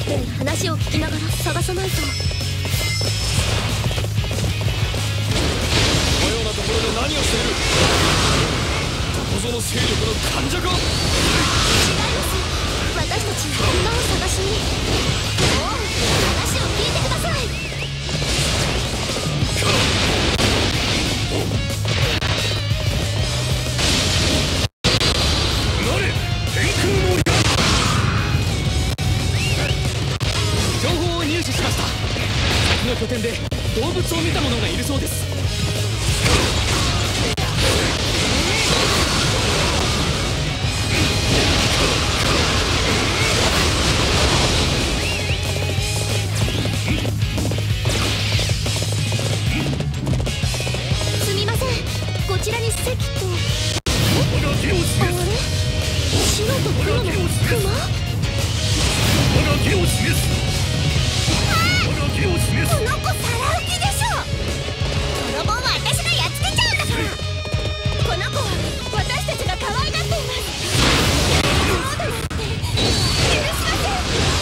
って話を聞きながら探さないと。 このようなところで何をしている。どこぞの勢力の患者か。違います。 私たち馬を探しに。おう、話を聞いてください。 情報を入手しました。先の拠点で動物を見た者がいるそうです。 すみません、こちらに関と。あれ、白と黒のクマ。この子さらうきでしょ。泥棒は私がやっつけちゃうんだから。この子は私たちが可愛がっています。そうだなんて許しません。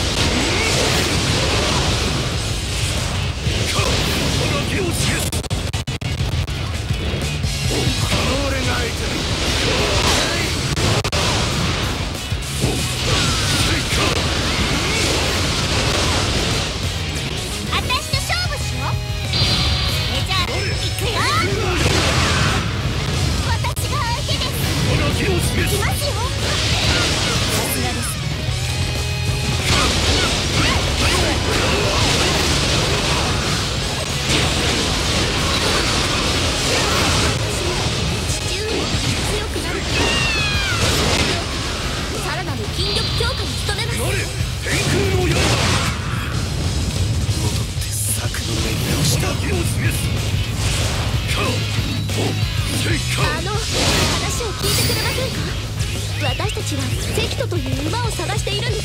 話を聞いてくれませんか。私たちは関戸という馬を探しているんです。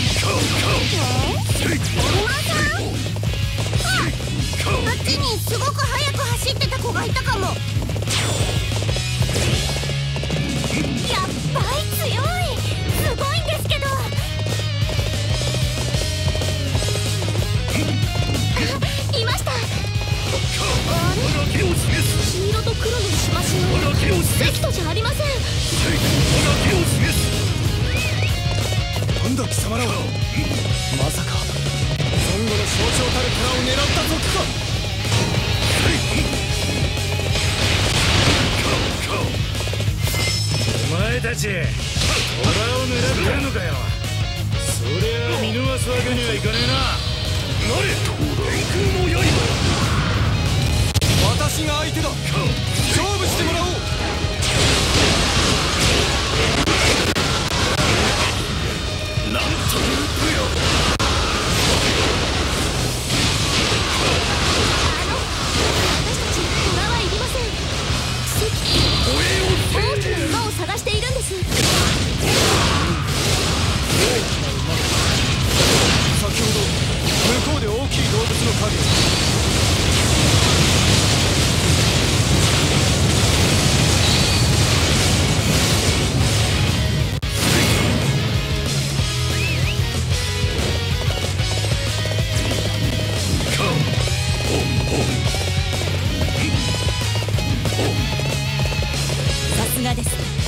馬さん？あっちにすごく速く走ってた子がいたかも。やっぱり強い。すごいんですけど。いました。あれ？黄色と黒のしましの関戸じゃありません。 なんだ貴様らは。まさか孫悟の象徴たる虎を狙った賊か。お前たち虎を狙ってるのかよ。そりゃ見逃すわけにはいかねえな。なれ天空の刃。私が相手だ。勝負してもらおう。なんという武よ。 私たち馬はいりません。大きな馬を探しているんです。 先ほど向こうで大きい動物の影を。 さすがです。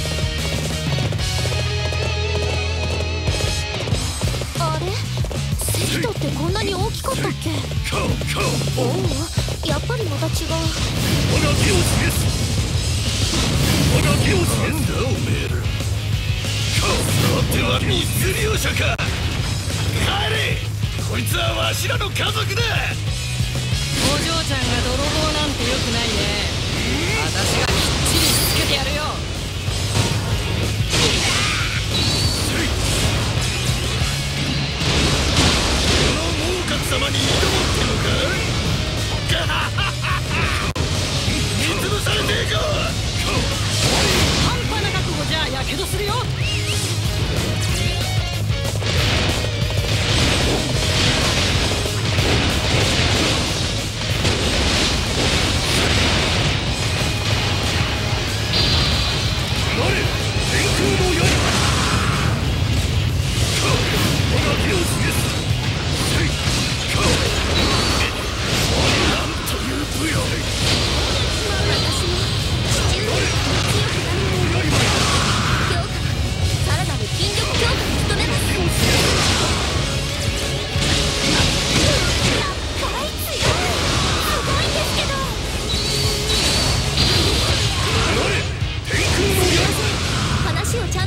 あれ、関戸ってこんなに大きかったっけ。おお、やっぱりまた違う。 なんだおめえら。さては密漁者か。帰れ。こいつはわしらの家族だ。 お嬢ちゃんが泥棒なんてよくないね。私がきっちりしつけてやるよ。 この猛角様に挑もってのか。見つぶされていこう。 半端な覚悟じゃやけどするよ。 天空の刃。我が手を示す。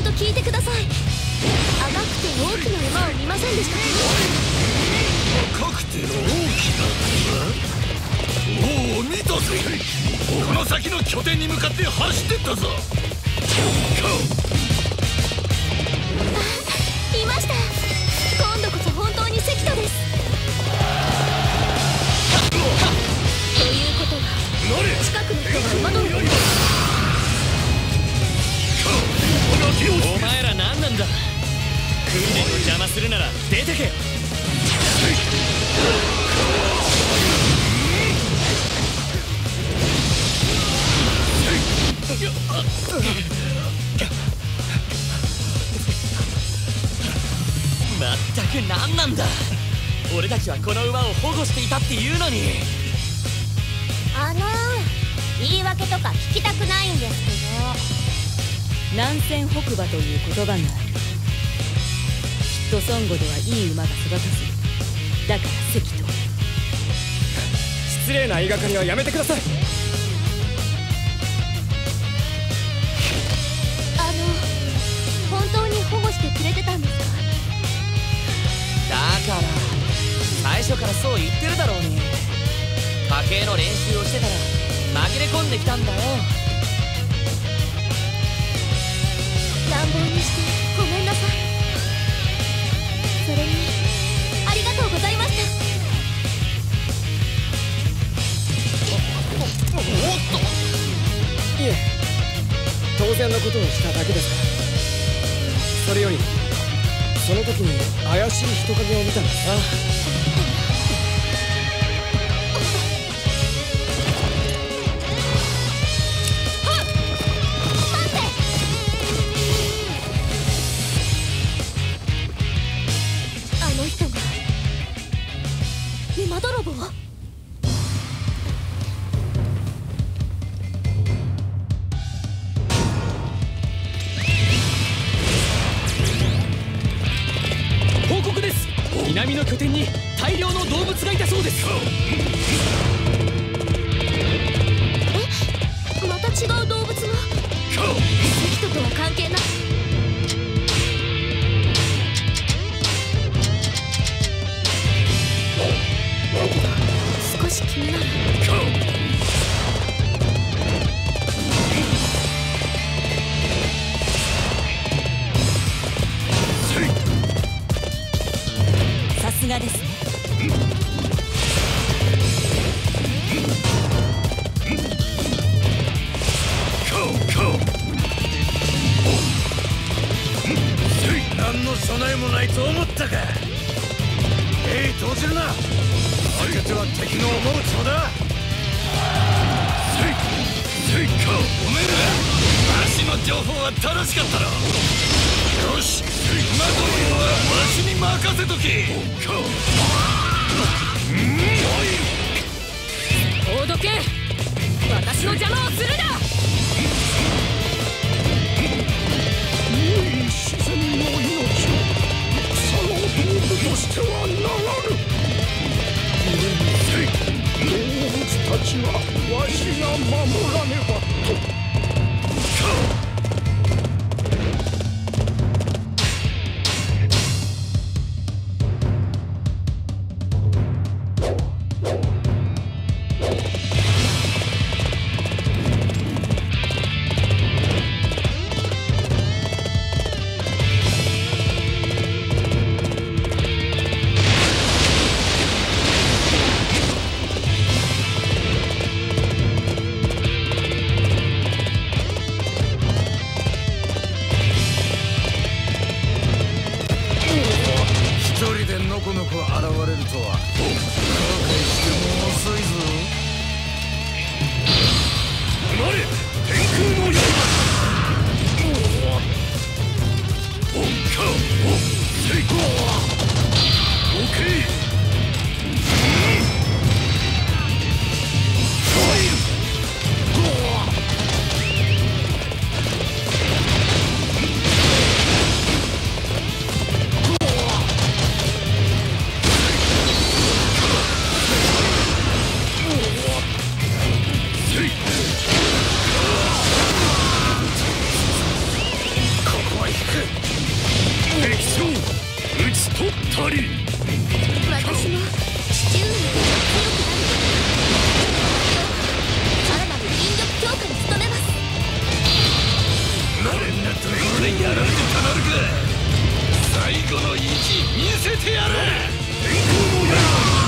と聞いてください。甘くて大きな馬を見ませんでしたか？ 赤くて大きな馬？おお、見たぜ。この先の拠点に向かって走ってったぞ。 いました。今度こそ本当に関戸です。ということは近くの人が馬のお前ら何なんだ。訓練を邪魔するなら出てけ。まったく何なんだ。俺たちはこの馬を保護していたっていうのに。 言い訳とか聞きたくないんですけど、 南仙北馬という言葉がある。きっと孫悟ではいい馬が育たず、だから関と。 失礼な言いがかりはやめてください。 本当に保護してくれてたんですか？ だから最初からそう言ってるだろうに。家系の練習をしてたら紛れ込んできたんだよ。 乱暴にしてごめんなさい。それにありがとうございました。 いえ、当然のことをしただけですから。それよりその時に怪しい人影を見たんです。 あの人が馬泥棒？ 報告です。南の拠点に大量の動物がいたそうです。 また違う動物が？関戸とは関係なく。少し気になる。 さすがですね。 何の備えもないと思ったか。投じるな。相手は敵の思うつぼだ。おめえら、わしの情報は正しかったろ。よし、馬泥棒はわしに任せとけ。 おどけ、私の邪魔をするな。 自然の命を草の道具としてはならぬ。動物たちはわしが守らねばと。 ったり。 私も父上に強くなるさらなる引力強化に努めます。 俺になったらこれやられてたまるか。最後の意地見せてやる。天空の矢。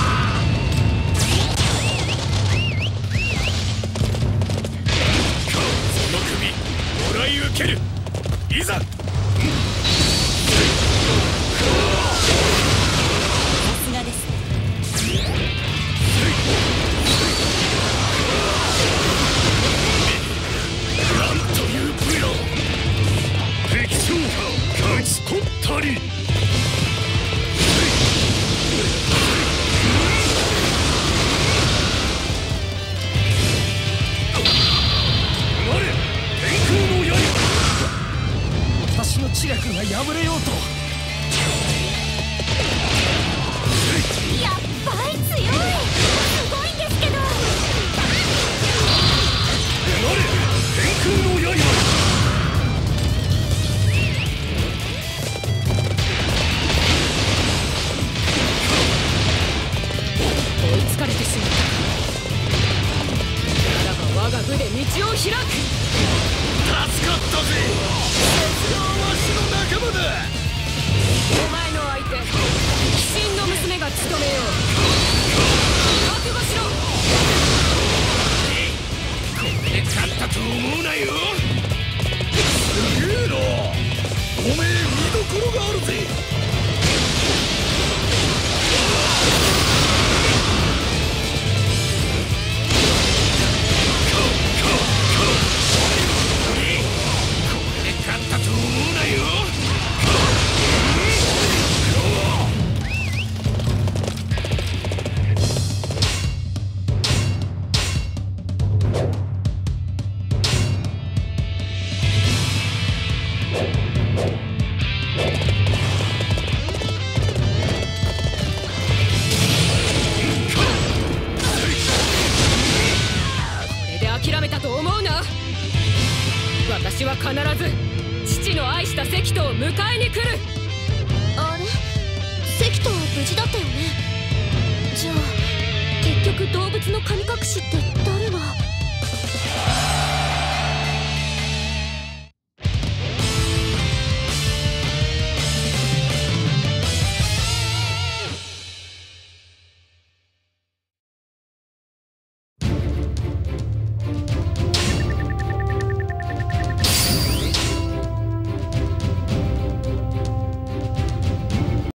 その首もらい受ける。いざ。なんという武勇。敵将勝ち取ったり。我天空の槍。 私の知略が破れようと。 やっぱり強い。すごいんですけど。 我天空の刃。 追いつかれてしまったならば我が部で道を開く。 助かったぜ。鉄のわしの仲間だ。 お前の相手鬼神の娘が務めよう。覚悟しろ。 これで勝ったと思うなよ。すげえな。おめえ見どころがあるぜ。これで勝ったと思うなよ。 諦めたと思うな。私は必ず父の愛した石人を迎えに来る。 あれ、石人は無事だったよね。じゃあ結局動物の神隠しって